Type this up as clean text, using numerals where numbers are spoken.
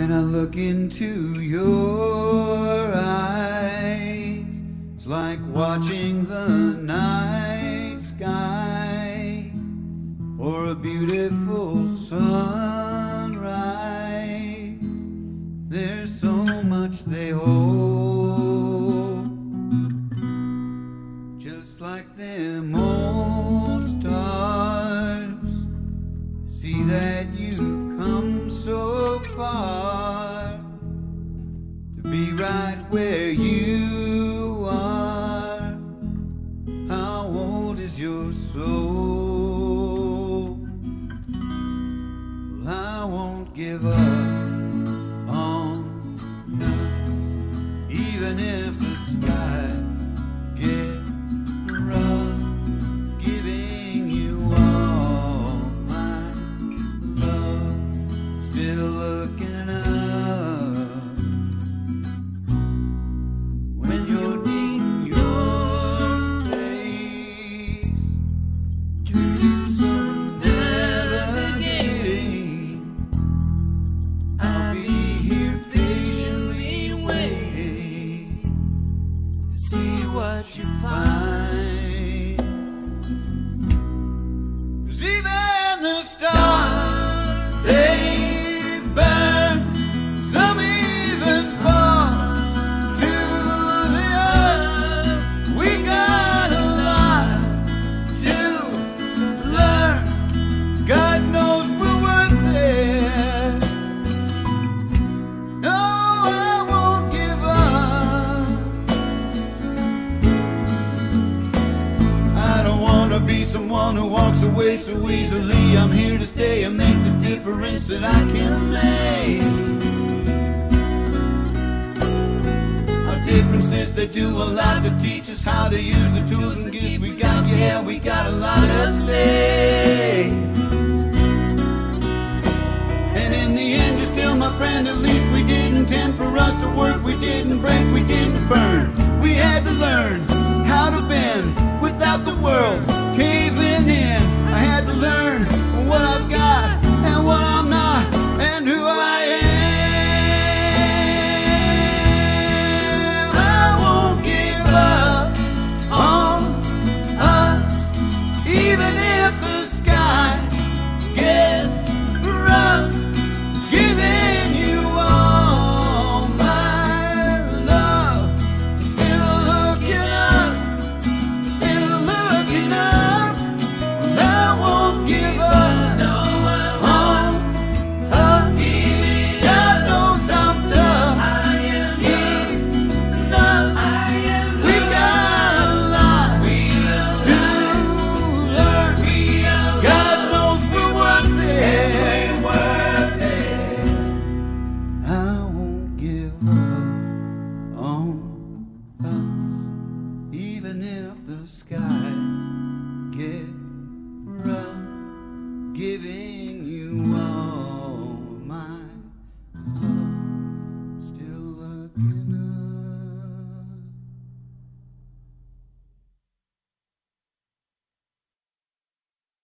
When I look into your eyes, it's like watching the night sky or a beautiful sunrise. There's so much they hold, just like them old stars. See that you've come so far to be right where you are. How old is your soul? Well, I won't give up on us, even if the sky gets rough. Giving you all my love, still looking up. When you're needing your space, do some navigating. I'll be here patiently waiting to see what you find. 'Cause even the stars, they burn. Some even fall to the earth. We got a lot to learn. God knows we're worth it. No, I won't give up. I don't want to be someone who walks away so easily. I'm here to stay and make the difference that I can make. Our differences, they do a lot to teach us how to use the tools and gifts we got. Yeah, we got a lot at stake. And in the end, you're still my friend. At least we didn't intend for us to work. We didn't break, we didn't burn. We had to learn how to bend without the world